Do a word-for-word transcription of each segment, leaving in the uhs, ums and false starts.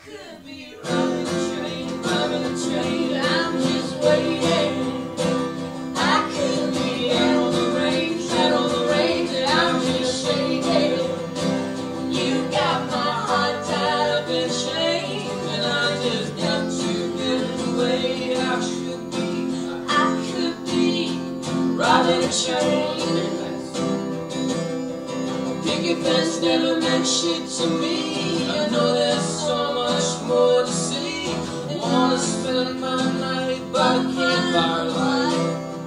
could be robbing a train, robbing a train, I'm just waiting. I could be out on the range, out on the range, and I'm just shaking. You got my heart tied up in chains, and I just got to get away. I should be, I could be robbing a train. Picket fence never meant shit to me. I know there's so much more to see. I wanna spend my night by the campfire light.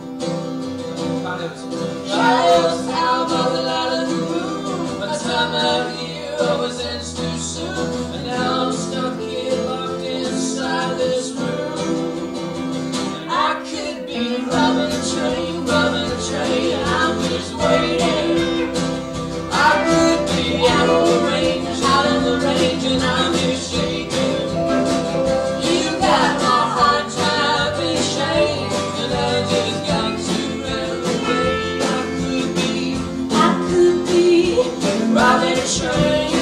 Shadows out by the light of the moon. My time out here always ends too soon, and now I'm stuck here locked inside this room. I could be robbing a train, robbing a train, I'm just waiting. I could be out on the range, out on the range, and I'm just shaking. You got my heart tied up in chains, and I just got to run away. I could be, I could be robbing a train.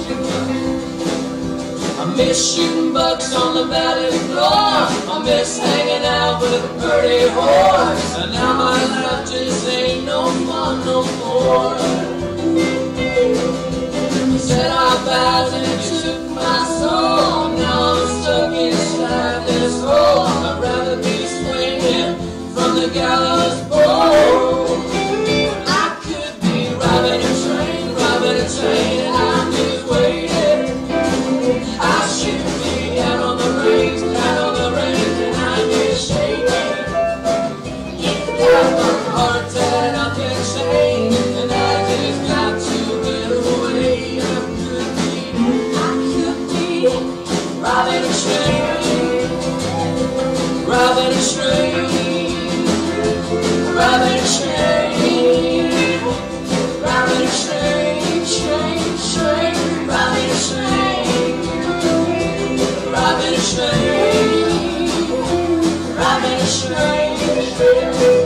I miss shooting bucks on the valley floor. I miss hanging out with a pretty horse, and now my life just ain't no fun no more. Said our vows and it took my soul. Now I'm stuck inside this hole. I'd rather be swinging from the gallows pole. I could be robbing a train, robbing a train, and I'm just waiting. I should be out on the range, out on the range, and I'm just shaking. You got my heart tied up in chains, and I just got to get away. Robbing a train, robbing a train, robbing a train, robbing a train, train, train, robbing a train, robbing a train, robbing a train.